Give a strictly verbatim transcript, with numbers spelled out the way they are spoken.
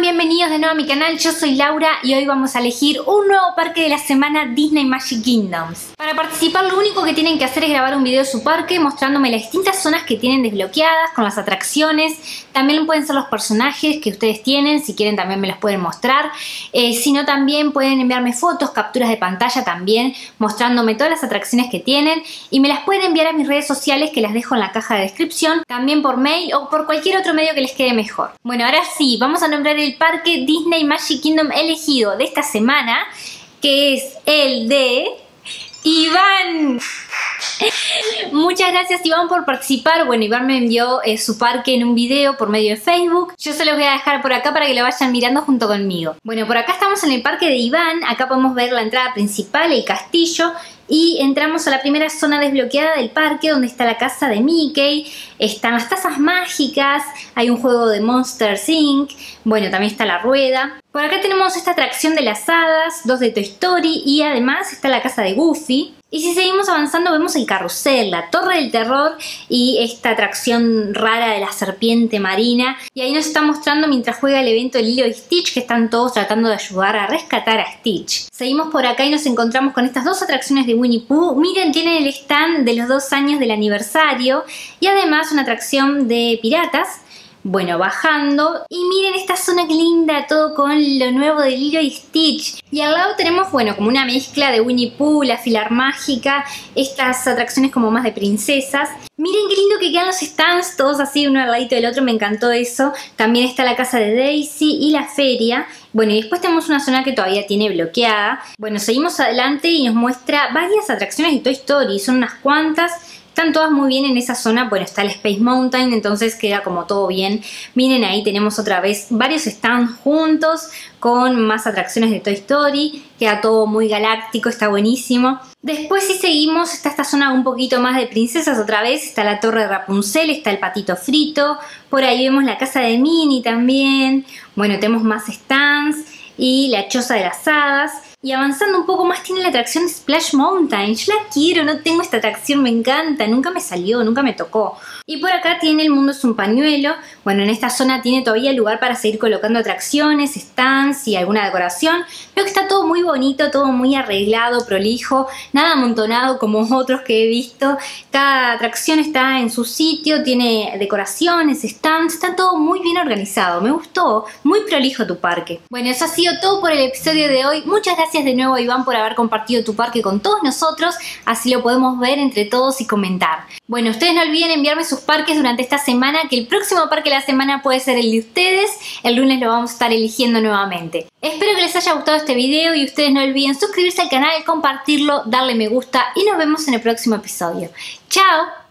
Bienvenidos de nuevo a mi canal, yo soy Laura y hoy vamos a elegir un nuevo parque de la semana Disney Magic Kingdoms. Para participar lo único que tienen que hacer es grabar un video de su parque mostrándome las distintas zonas que tienen desbloqueadas con las atracciones. También pueden ser los personajes que ustedes tienen, si quieren también me los pueden mostrar. Eh, si no, también pueden enviarme fotos, capturas de pantalla también mostrándome todas las atracciones que tienen y me las pueden enviar a mis redes sociales que las dejo en la caja de descripción, también por mail o por cualquier otro medio que les quede mejor. Bueno, ahora sí, vamos a nombrar el parque Disney Magic Kingdom elegido de esta semana, que es el de Iván. Muchas gracias Iván por participar. Bueno, Iván me envió eh, su parque en un video por medio de Facebook. Yo se los voy a dejar por acá para que lo vayan mirando junto conmigo. Bueno, por acá estamos en el parque de Iván. Acá podemos ver la entrada principal, el castillo. Y entramos a la primera zona desbloqueada del parque, donde está la casa de Mickey, están las tazas mágicas, hay un juego de Monsters incorporated, bueno, también está la rueda. Por acá tenemos esta atracción de las hadas, dos de Toy Story y además está la casa de Goofy. Y si seguimos avanzando vemos el carrusel, la torre del terror y esta atracción rara de la serpiente marina. Y ahí nos está mostrando mientras juega el evento de Lilo y Stitch, que están todos tratando de ayudar a rescatar a Stitch. Seguimos por acá y nos encontramos con estas dos atracciones de Winnie Pooh. Miren, tienen el stand de los dos años del aniversario y además una atracción de piratas. Bueno, bajando y miren esta zona que linda, todo con lo nuevo de Lilo y Stitch. Y al lado tenemos, bueno, como una mezcla de Winnie Pooh, la Filar Mágica, estas atracciones como más de princesas. Miren qué lindo que quedan los stands, todos así uno al ladito del otro, me encantó eso. También está la casa de Daisy y la feria. Bueno, y después tenemos una zona que todavía tiene bloqueada. Bueno, seguimos adelante y nos muestra varias atracciones de Toy Story, son unas cuantas. Están todas muy bien en esa zona. Bueno, está el Space Mountain, entonces queda como todo bien. Miren, ahí tenemos otra vez varios stands juntos con más atracciones de Toy Story. Queda todo muy galáctico, está buenísimo. Después si seguimos, está esta zona un poquito más de princesas otra vez. Está la torre de Rapunzel, está el patito frito. Por ahí vemos la casa de Minnie también. Bueno, tenemos más stands y la choza de las hadas. Y avanzando un poco más tiene la atracción Splash Mountain. Yo la quiero, no tengo esta atracción, me encanta, nunca me salió, nunca me tocó. Y por acá tiene El Mundo es un Pañuelo. Bueno, en esta zona tiene todavía lugar para seguir colocando atracciones, stands y alguna decoración. Veo que está todo muy bonito, todo muy arreglado, prolijo, nada amontonado como otros que he visto. Cada atracción está en su sitio, tiene decoraciones, stands, está todo muy bien organizado. Me gustó, muy prolijo tu parque. Bueno, eso ha sido todo por el episodio de hoy. Muchas gracias de nuevo Iván por haber compartido tu parque con todos nosotros, así lo podemos ver entre todos y comentar. Bueno, ustedes no olviden enviarme sus parques durante esta semana, que el próximo parque de la semana puede ser el de ustedes. El lunes lo vamos a estar eligiendo nuevamente. Espero que les haya gustado este video y ustedes no olviden suscribirse al canal, compartirlo, darle me gusta y nos vemos en el próximo episodio. ¡Chao!